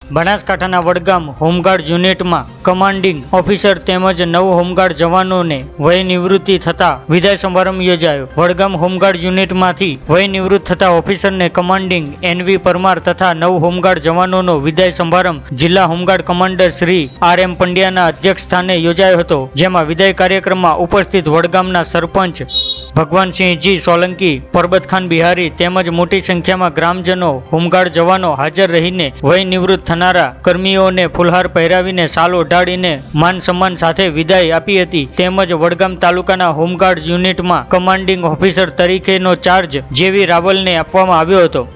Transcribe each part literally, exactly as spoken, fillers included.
બનાસકાંઠાના વડગામ હોમગાર્ડ યુનિટમાં commanding officer તેમજ નવ હોમગાર્ડ જવાનોને વય નિવૃત્તિ થતા વિદાય સમારંભ યોજાયો। વડગામ હોમગાર્ડ યુનિટમાંથી વય નિવૃત્ત થતા ઓફિસરને કમાન્ડિંગ એનવી પરમાર તથા નવ હોમગાર્ડ જવાનોનો વિદાય સમારંભ જિલ્લા home guard commander Shri R M પંડ્યાના અધ્યક્ષ સ્થાને યોજાયો હતો, જેમાં વિદાય કાર્યક્રમમાં ઉપસ્થિત વડગામના સરપંચ ભગવાનસિંહજી સોલંકી, પરબતખાન બિહારી તેમજ મોટી સંખ્યામાં ગ્રામજનો, હોમગાર્ડ જવાનો હાજર રહીને વય નિવૃત્ત થનારા કર્મીઓને ફુલહાર પહેરાવીને શાલ ઓઢાડીને માન સન્માન સાથે વિદાય આપી હતી। તેમજ વડગામ તાલુકાના હોમગાર્ડ યુનિટમાં કમાન્ડિંગ ઓફિસર તરીકેનો ચાર્જ જેવી રાવલને આપવામાં આવ્યો હતો।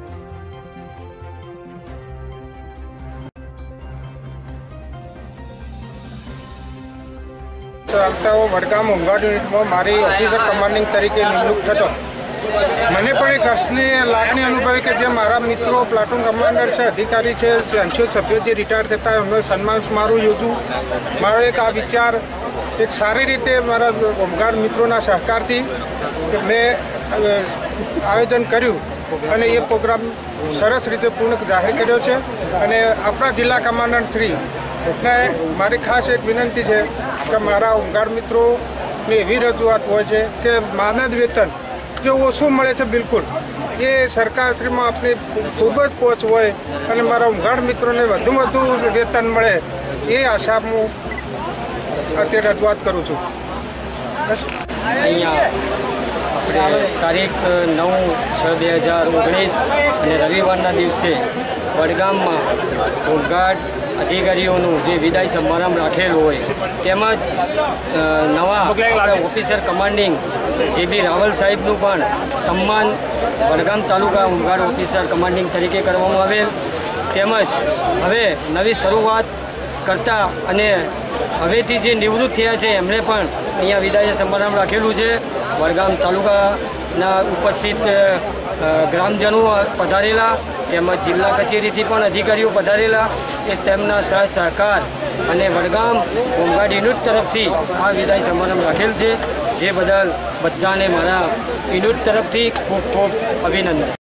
ચાલતા વડગામ હોમગાર્ડ યુનિટમાં મારી ઓફિસર કમાન્ડિંગ તરીકે નિમણૂક થતો મને પણ એક હર્ષની લાગણી અનુભવી કે જે મારા મિત્રો પ્લાટૂન કમાન્ડર છે, અધિકારી છે, એનસીઓ સભ્યો જે રિટાયર થતા એમનો સન્માન સમારોહ યોજું, મારો એક આ વિચાર એક સારી રીતે મારા હોમગાર્ડ મિત્રોના સહકારથી મેં આયોજન કર્યું અને એ પ્રોગ્રામ સરસ રીતે પૂર્ણ જાહેર કર્યો છે। અને આપણા જિલ્લા કમાન્ડર શ્રી ને મારી ખાસ એક વિનંતી છે કે મારા હોમગાર્ડ મિત્રોની એવી રજૂઆત હોય છે કે માનદ વેતન જે ઓછું મળે છે બિલકુલ એ સરકારશ્રીમાં આપણી ખૂબ જ પહોંચ હોય અને મારા હોમગાર્ડ મિત્રોને વધુ વધુ વેતન મળે એ આશા હું અત્યારે રજૂઆત કરું છું। બસ અહીંયા આપણે તારીખ નવ છ બે હજાર ઓગણીસ અને રવિવારના દિવસે વડગામમાં હોમગાર્ડ અધિકારીઓનું જે વિદાય સમારંભ રાખેલો હોય તેમજ નવા ઓફિસર કમાન્ડિંગ જે બી રાવલ સાહેબનું પણ સન્માન વડગામ તાલુકા હોમગાર્ડ ઓફિસર કમાન્ડિંગ તરીકે કરવામાં આવેલ। તેમજ હવે નવી શરૂઆત કરતા અને હવેથી જે નિવૃત્ત થયા છે એમણે પણ અહીંયા વિદાય સમારંભ રાખેલું છે। વડગામ તાલુકાના ઉપસ્થિત ગ્રામજનો પધારેલા તેમજ જિલ્લા કચેરીથી પણ અધિકારીઓ પધારેલા એ તેમના સહ સહકાર અને વડગામ હોમગાર્ડ યુનિટ તરફથી આ વિદાય સમારંભ રાખેલ છે, જે બદલ બધાને મારા યુનિટ તરફથી ખૂબ ખૂબ અભિનંદન।